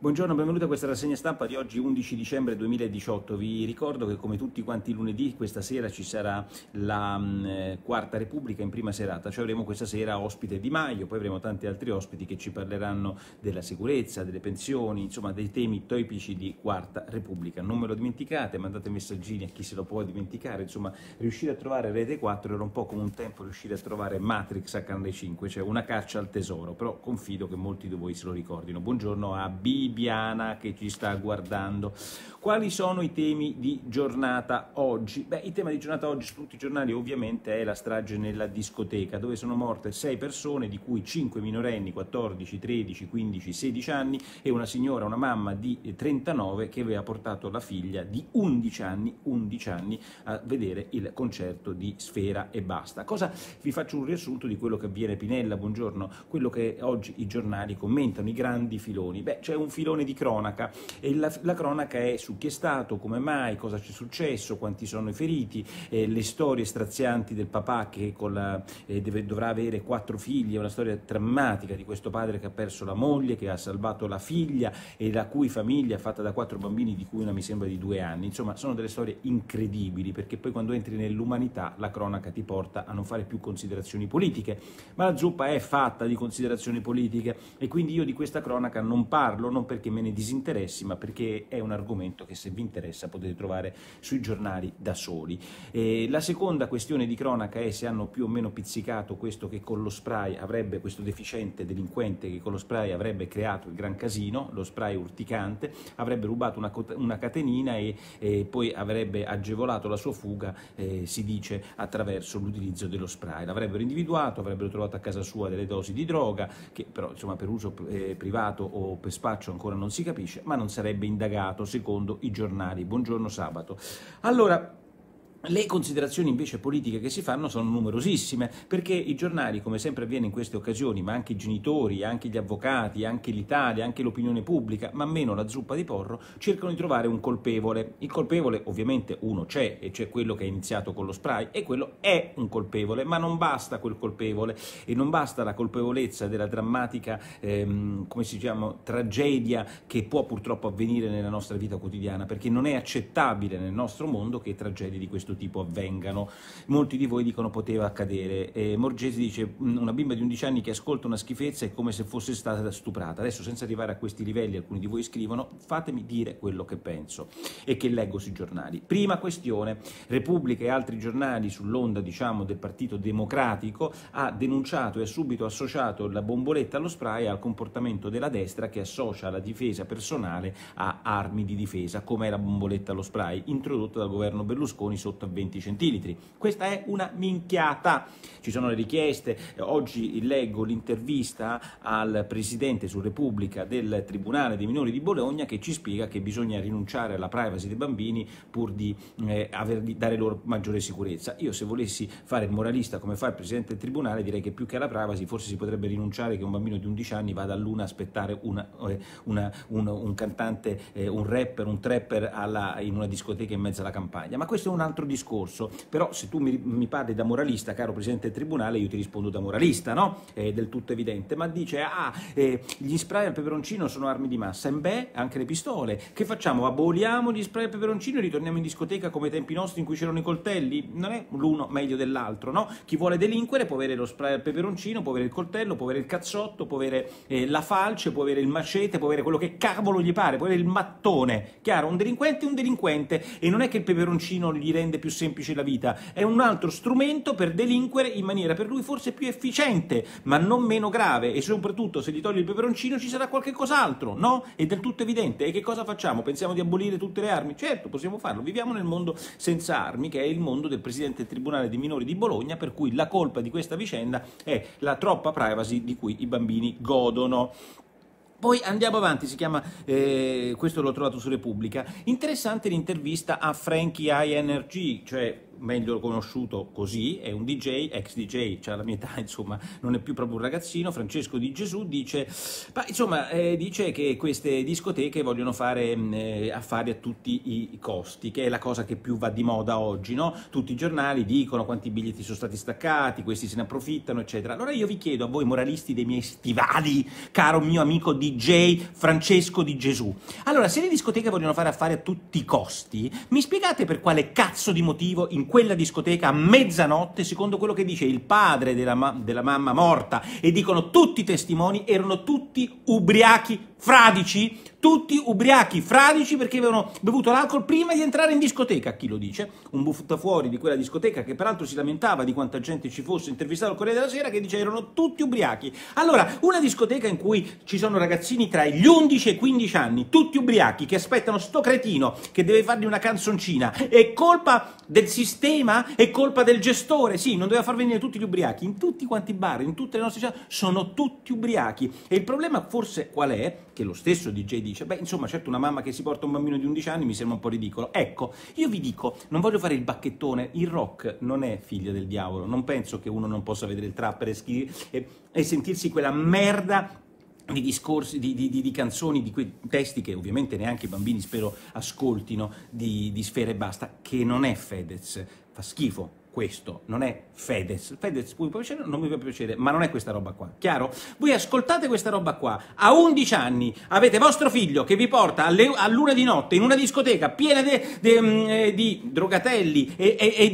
Buongiorno, benvenuti a questa rassegna stampa di oggi 11 dicembre 2018. Vi ricordo che come tutti quanti i lunedì questa sera ci sarà la Quarta Repubblica in prima serata, cioè avremo questa sera ospite Di Maio, poi avremo tanti altri ospiti che ci parleranno della sicurezza, delle pensioni, insomma dei temi tipici di Quarta Repubblica. Non me lo dimenticate, mandate messaggini a chi se lo può dimenticare, insomma riuscire a trovare Rete 4 era un po' come un tempo riuscire a trovare Matrix a Canale 5, cioè una caccia al tesoro, però confido che molti di voi se lo ricordino. Buongiorno a Bibiana che ci sta guardando. Quali sono i temi di giornata oggi? Beh, il tema di giornata oggi su tutti i giornali ovviamente è la strage nella discoteca, dove sono morte 6 persone, di cui 5 minorenni, 14, 13, 15, 16 anni, e una signora, una mamma di 39 che aveva portato la figlia di 11 anni a vedere il concerto di Sfera Ebbasta. Vi faccio un riassunto di quello che avviene. Pinella, buongiorno. Quello che oggi i giornali commentano, i grandi filoni. Beh, c'è un filone di cronaca e la cronaca è su chi è stato, come mai, cosa c'è successo, quanti sono i feriti, le storie strazianti del papà che dovrà avere 4 figli. È una storia drammatica di questo padre che ha perso la moglie, che ha salvato la figlia e la cui famiglia è fatta da 4 bambini, di cui una mi sembra di 2 anni. Insomma, sono delle storie incredibili, perché poi quando entri nell'umanità la cronaca ti porta a non fare più considerazioni politiche, ma la zuppa è fatta di considerazioni politiche e quindi io di questa cronaca non parlo, non perché me ne disinteressi, ma perché è un argomento che se vi interessa potete trovare sui giornali da soli. La seconda questione di cronaca è se hanno più o meno pizzicato questo questo deficiente delinquente che con lo spray avrebbe creato il gran casino, lo spray urticante, avrebbe rubato una catenina e poi avrebbe agevolato la sua fuga, si dice, attraverso l'utilizzo dello spray. L'avrebbero individuato, avrebbero trovato a casa sua delle dosi di droga, che però insomma per uso privato o per spaccio ancora non si capisce, ma non sarebbe indagato secondo i giornali. Buongiorno Sabato. Allora, le considerazioni invece politiche che si fanno sono numerosissime, perché i giornali, come sempre avviene in queste occasioni, ma anche i genitori, anche gli avvocati, anche l'Italia, anche l'opinione pubblica, ma meno la zuppa di porro, cercano di trovare un colpevole. Il colpevole ovviamente uno c'è, e c'è quello che ha iniziato con lo spray, e quello è un colpevole, ma non basta quel colpevole, e non basta la colpevolezza della drammatica come si chiama, tragedia che può purtroppo avvenire nella nostra vita quotidiana, perché non è accettabile nel nostro mondo che tragedie di questo tipo avvengano. Molti di voi dicono poteva accadere. Morgesi dice una bimba di 11 anni che ascolta una schifezza è come se fosse stata stuprata. Adesso, senza arrivare a questi livelli, alcuni di voi scrivono, fatemi dire quello che penso e che leggo sui giornali. Prima questione: Repubblica e altri giornali sull'onda, diciamo, del Partito Democratico ha denunciato e ha subito associato la bomboletta allo spray al comportamento della destra, che associa la difesa personale a armi di difesa, come è la bomboletta allo spray introdotta dal governo Berlusconi sotto a 20 centilitri. Questa è una minchiata. Ci sono le richieste. Oggi leggo l'intervista al presidente su Repubblica del Tribunale dei minori di Bologna, che ci spiega che bisogna rinunciare alla privacy dei bambini pur di dare loro maggiore sicurezza. Io, se volessi fare il moralista come fa il presidente del tribunale, direi che più che alla privacy forse si potrebbe rinunciare che un bambino di 11 anni vada a Luna a aspettare un cantante, un rapper, un trapper in una discoteca in mezzo alla campagna. Ma questo è un altro discorso. Però se tu mi parli da moralista, caro presidente del tribunale, io ti rispondo da moralista, no? È del tutto evidente. Ma dice, gli spray al peperoncino sono armi di massa. E beh, anche le pistole. Che facciamo? Aboliamo gli spray al peperoncino e ritorniamo in discoteca come ai tempi nostri in cui c'erano i coltelli? Non è l'uno meglio dell'altro, no? Chi vuole delinquere può avere lo spray al peperoncino, può avere il coltello, può avere il cazzotto, può avere la falce, può avere il macete, può avere quello che cavolo gli pare, può avere il mattone. Chiaro? Un delinquente è un delinquente, e non è che il peperoncino gli rende più semplice la vita, è un altro strumento per delinquere in maniera per lui forse più efficiente, ma non meno grave, e soprattutto se gli togli il peperoncino ci sarà qualche cos'altro, no? È del tutto evidente. E che cosa facciamo? Pensiamo di abolire tutte le armi? Certo, possiamo farlo. Viviamo nel mondo senza armi, che è il mondo del presidente del Tribunale dei minori di Bologna, per cui la colpa di questa vicenda è la troppa privacy di cui i bambini godono. Poi andiamo avanti, si chiama, questo l'ho trovato su Repubblica, interessante l'intervista a Frankie INRG, cioè meglio conosciuto così, è un DJ, ex DJ, cioè la mia età, insomma, non è più proprio un ragazzino, Francesco Di Gesù, dice, dice che queste discoteche vogliono fare affari a tutti i costi, che è la cosa che più va di moda oggi, no? Tutti i giornali dicono quanti biglietti sono stati staccati, questi se ne approfittano, eccetera. Allora io vi chiedo a voi moralisti dei miei stivali, caro mio amico DJ Francesco Di Gesù, allora se le discoteche vogliono fare affari a tutti i costi, mi spiegate per quale cazzo di motivo in quella discoteca a mezzanotte, secondo quello che dice il padre della mamma morta, e dicono tutti i testimoni, erano tutti ubriachi fradici, tutti ubriachi fradici perché avevano bevuto l'alcol prima di entrare in discoteca. Chi lo dice? Un buttafuori di quella discoteca, che peraltro si lamentava di quanta gente ci fosse, intervistato al Corriere della Sera, che dice erano tutti ubriachi. Allora, una discoteca in cui ci sono ragazzini tra gli 11 e i 15 anni, tutti ubriachi, che aspettano sto cretino che deve fargli una canzoncina, è colpa del sistema? È colpa del gestore? Sì, non doveva far venire tutti gli ubriachi. In tutti quanti i bar, in tutte le nostre città, sono tutti ubriachi. E il problema forse qual è? Che lo stesso DJ dice, beh, insomma, certo una mamma che si porta un bambino di 11 anni mi sembra un po' ridicolo. Ecco, io vi dico, non voglio fare il bacchettone, il rock non è figlio del diavolo, non penso che uno non possa vedere il trapper e sentirsi quella merda di discorsi, di canzoni, di quei testi che ovviamente neanche i bambini spero ascoltino, di Sfera Ebbasta, che non è Fedez, fa schifo. Questo non è Fedez può piacere, non mi può piacere, ma non è questa roba qua, chiaro? Voi ascoltate questa roba qua, a 11 anni avete vostro figlio che vi porta a luna di notte in una discoteca piena di drogatelli e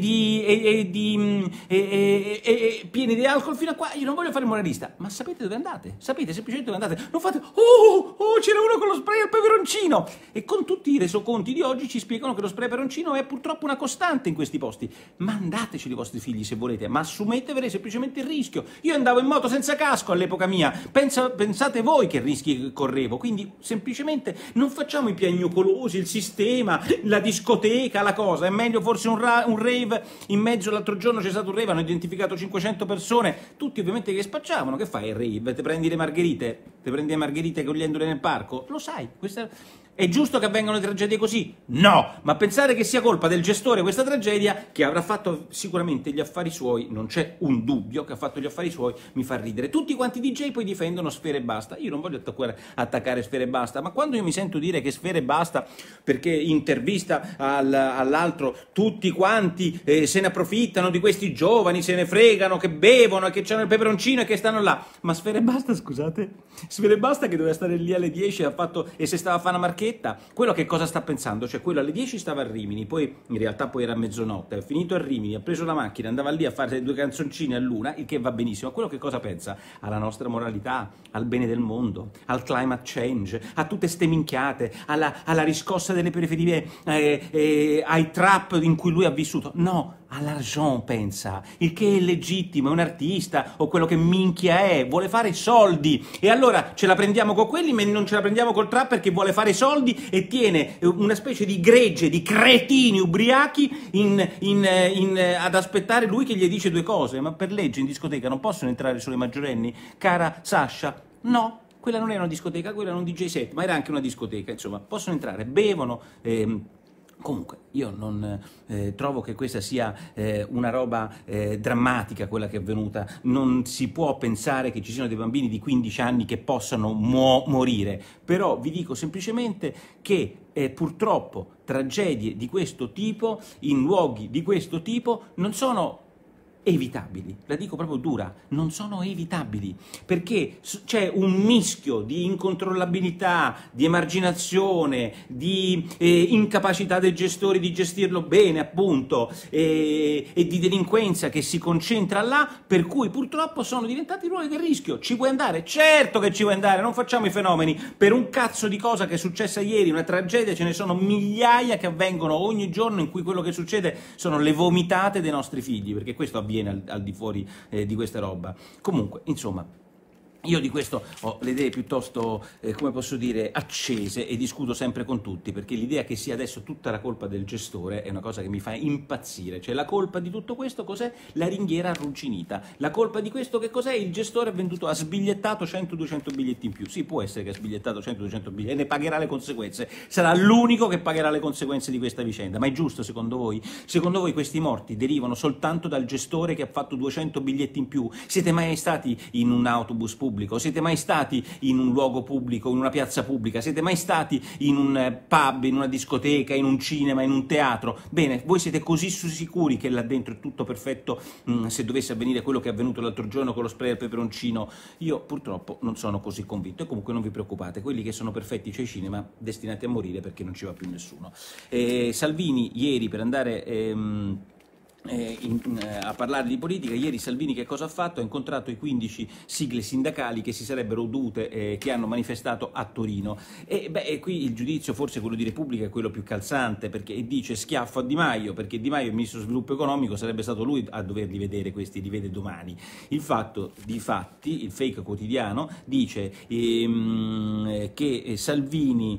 pieni di alcol fino a qua. Io non voglio fare il moralista, ma sapete dove andate? Sapete semplicemente dove andate? Non fate, c'era uno con lo spray al peperoncino, e con tutti i resoconti di oggi ci spiegano che lo spray peperoncino è purtroppo una costante in questi posti. Ma andateci i vostri figli se volete, ma assumetevene semplicemente il rischio. Io andavo in moto senza casco all'epoca mia, pensate voi che rischi correvo, quindi semplicemente non facciamo i piagnucolosi, il sistema, la discoteca, la cosa. È meglio forse un rave in mezzo. L'altro giorno c'è stato un rave, hanno identificato 500 persone, tutti ovviamente che spacciavano. Che fai il rave? Te prendi le margherite cogliendole nel parco? Lo sai, è giusto che avvengano tragedie così? No! Ma pensare che sia colpa del gestore questa tragedia, che avrà fatto sicuramente gli affari suoi, non c'è un dubbio che ha fatto gli affari suoi, mi fa ridere. Tutti quanti i DJ poi difendono Sfera Ebbasta. Io non voglio attaccare Sfera Ebbasta, ma quando io mi sento dire che Sfera Ebbasta, perché intervista all'altro, tutti quanti se ne approfittano di questi giovani, se ne fregano, che bevono e che c'hanno il peperoncino e che stanno là. Ma Sfera Ebbasta, scusate? Sfera Ebbasta che doveva stare lì alle 10 e se stava a fare una marchetta, quello che cosa sta pensando? Cioè quello alle 10 stava a Rimini, poi in realtà poi era a mezzanotte, è finito a Rimini, ha preso la macchina, andava lì a fare 2 canzoncine a luna, il che va benissimo. Ma quello che cosa pensa? Alla nostra moralità, al bene del mondo, al climate change, a tutte ste minchiate, alla riscossa delle periferie, ai trap in cui lui ha vissuto. No, all'argent pensa, il che è legittimo, è un artista, o quello che minchia è, vuole fare i soldi, e allora ce la prendiamo con quelli, ma non ce la prendiamo col trap perché vuole fare i soldi e tiene una specie di gregge di cretini ubriachi ad aspettare lui che gli dice 2 cose. Ma per legge in discoteca non possono entrare solo i maggiorenni, cara Sasha? No, quella non era una discoteca, quella era un DJ set, ma era anche una discoteca, insomma, possono entrare, bevono. Comunque, io non trovo che questa sia una roba drammatica, quella che è avvenuta. Non si può pensare che ci siano dei bambini di 15 anni che possano morire, però vi dico semplicemente che purtroppo tragedie di questo tipo, in luoghi di questo tipo, non sono evitabili, la dico proprio dura, non sono evitabili, perché c'è un mischio di incontrollabilità, di emarginazione, di incapacità dei gestori di gestirlo bene, appunto, e di delinquenza che si concentra là, per cui purtroppo sono diventati ruoli del rischio. Ci puoi andare? Certo che ci puoi andare, non facciamo i fenomeni. Per un cazzo di cosa che è successa ieri, una tragedia, ce ne sono migliaia che avvengono ogni giorno in cui quello che succede sono le vomitate dei nostri figli, perché questo avviene al di fuori di questa roba. Comunque, insomma, Io di questo ho le idee piuttosto, come posso dire, accese e discuto sempre con tutti, perché l'idea che sia adesso tutta la colpa del gestore è una cosa che mi fa impazzire. Cioè la colpa di tutto questo cos'è? La ringhiera arrugginita. La colpa di questo che cos'è? Il gestore ha sbigliettato 100-200 biglietti in più. Sì, può essere che ha sbigliettato 100-200 biglietti e ne pagherà le conseguenze. Sarà l'unico che pagherà le conseguenze di questa vicenda. Ma è giusto secondo voi? Secondo voi questi morti derivano soltanto dal gestore che ha fatto 200 biglietti in più? Siete mai stati in un autobus pubblico? Siete mai stati in un luogo pubblico, in una piazza pubblica? Siete mai stati in un pub, in una discoteca, in un cinema, in un teatro? Bene, voi siete così sicuri che là dentro è tutto perfetto se dovesse avvenire quello che è avvenuto l'altro giorno con lo spray al peperoncino? Io purtroppo non sono così convinto e comunque non vi preoccupate, quelli che sono perfetti c'è cinema destinati a morire perché non ci va più nessuno. Salvini ieri per andare... a parlare di politica, ieri Salvini che cosa ha fatto? Ha incontrato i 15 sigle sindacali che si sarebbero dovute, che hanno manifestato a Torino e qui il giudizio, forse quello di Repubblica, è quello più calzante, perché dice schiaffo a Di Maio, perché Di Maio è il ministro dello sviluppo economico, sarebbe stato lui a doverli vedere questi, li vede domani. Il fatto di fatti, il Fake Quotidiano dice che Salvini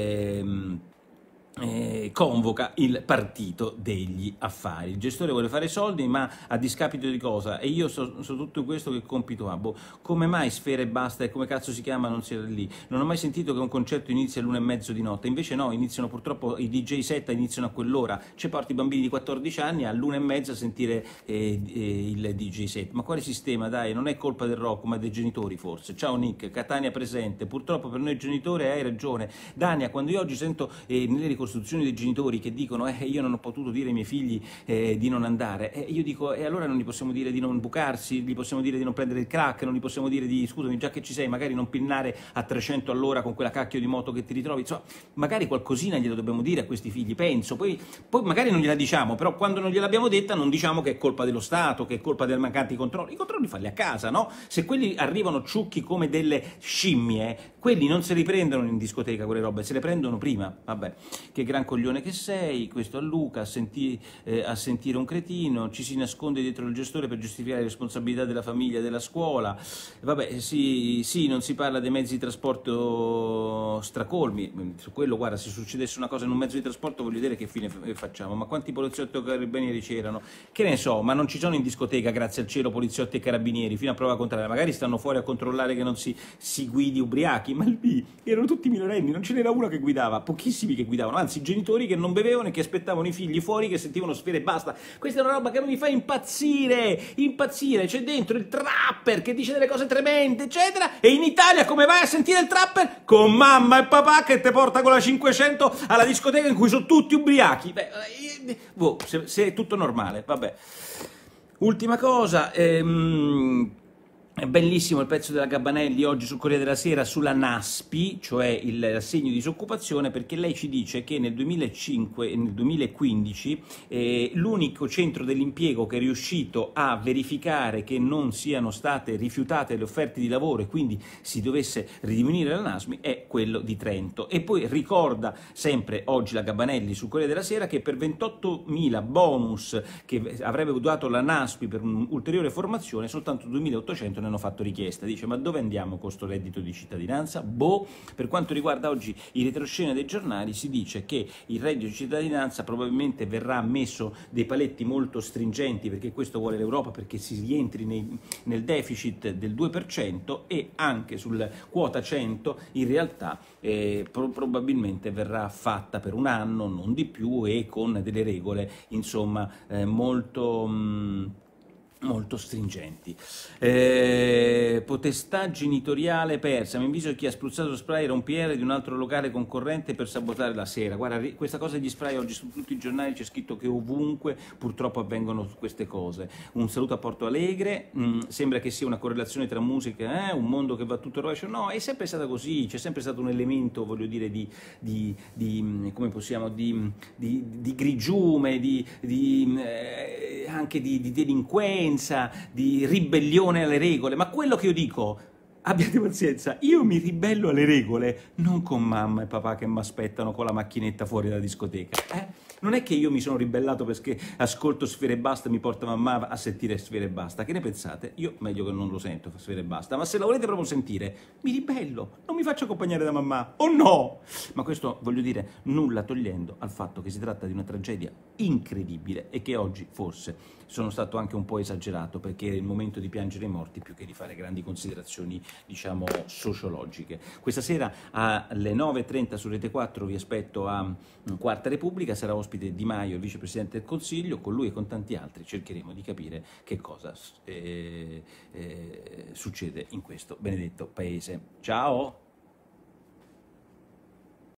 convoca il partito degli affari. Il gestore vuole fare soldi, ma a discapito di cosa? E io so tutto questo che compito ha. Come mai Sfera e Basta e come cazzo si chiama non si era lì? Non ho mai sentito che un concerto inizia all'1:30 di notte, invece no, iniziano purtroppo i DJ set iniziano a quell'ora. Ci porti i bambini di 14 anni all'1:30 a sentire il DJ set. Ma quale sistema? Dai, non è colpa del rock, ma dei genitori forse. Ciao Nick, Catania presente. Purtroppo per noi genitori hai ragione. Dania, quando io oggi sento nelle ricostruzioni dei genitori che dicono io non ho potuto dire ai miei figli di non andare, io dico e allora non gli possiamo dire di non bucarsi, gli possiamo dire di non prendere il crack, non gli possiamo dire di scusami già che ci sei magari non pinnare a 300 all'ora con quella cacchio di moto che ti ritrovi, insomma magari qualcosina glielo dobbiamo dire a questi figli, penso, poi magari non gliela diciamo, però quando non gliel'abbiamo detta non diciamo che è colpa dello Stato, che è colpa del mancanti controlli, i controlli falli a casa, no? Se quelli arrivano ciucchi come delle scimmie, quelli non se li prendono in discoteca quelle robe, se le prendono prima, vabbè. Che gran coglione che sei, questo a Luca, a sentire un cretino, ci si nasconde dietro il gestore per giustificare le responsabilità della famiglia e della scuola, vabbè sì, non si parla dei mezzi di trasporto stracolmi, su quello guarda, se succedesse una cosa in un mezzo di trasporto voglio vedere che fine facciamo, ma quanti poliziotti o carabinieri c'erano? Che ne so, ma non ci sono in discoteca grazie al cielo poliziotti e carabinieri, fino a prova contraria, magari stanno fuori a controllare che non si guidi ubriachi, ma lì erano tutti minorenni, non ce n'era uno che guidava, pochissimi che guidavano, anzi genitori che non bevevano e che aspettavano i figli fuori che sentivano Sfera e Basta. Questa è una roba che mi fa impazzire, c'è dentro il trapper che dice delle cose tremende eccetera, e in Italia come vai a sentire il trapper? Con mamma e papà che te porta con la 500 alla discoteca in cui sono tutti ubriachi. Se è tutto normale, vabbè. Ultima cosa, è bellissimo il pezzo della Gabanelli oggi sul Corriere della Sera sulla NASPI, cioè l'assegno di disoccupazione, perché lei ci dice che nel 2005 e nel 2015 l'unico centro dell'impiego che è riuscito a verificare che non siano state rifiutate le offerte di lavoro e quindi si dovesse ridiminuire la NASPI è quello di Trento. E poi ricorda sempre oggi la Gabanelli sul Corriere della Sera che per 28.000 bonus che avrebbe dato la NASPI per un'ulteriore formazione soltanto 2.800 ne hanno fatto richiesta. Dice ma dove andiamo con sto reddito di cittadinanza? Per quanto riguarda oggi i retroscena dei giornali si dice che il reddito di cittadinanza probabilmente verrà messo dei paletti molto stringenti perché questo vuole l'Europa, perché si rientri nel deficit del 2% e anche sul quota 100 in realtà probabilmente verrà fatta per un anno, non di più, e con delle regole insomma molto stringenti. Potestà genitoriale persa, mi avviso chi ha spruzzato spray era un PR di un altro locale concorrente per sabotare la sera. Guarda, questa cosa degli spray oggi su tutti i giornali c'è scritto che ovunque purtroppo avvengono queste cose. Un saluto a Porto Alegre, sembra che sia una correlazione tra musica, un mondo che va tutto a rovescio, no, è sempre stata così, c'è sempre stato un elemento, voglio dire, come possiamo, di grigiume, anche di delinquenza, di ribellione alle regole, ma quello che io dico, abbiate pazienza, io mi ribello alle regole non con mamma e papà che mi aspettano con la macchinetta fuori dalla discoteca, Non è che io mi sono ribellato perché ascolto Sfera Ebbasta e mi porta mamma a sentire Sfera Ebbasta. Che ne pensate? Io meglio che non lo sento, Sfera Ebbasta, ma se la volete proprio sentire, mi ribello, non mi faccio accompagnare da mamma, o no? Ma questo, voglio dire, nulla togliendo al fatto che si tratta di una tragedia incredibile e che oggi forse sono stato anche un po' esagerato, perché era il momento di piangere i morti più che di fare grandi considerazioni, diciamo, sociologiche. Questa sera alle 9:30 su Rete 4 vi aspetto a Quarta Repubblica, sarà ospite Di Maio, il vicepresidente del Consiglio, con lui e con tanti altri cercheremo di capire che cosa succede in questo benedetto paese. Ciao!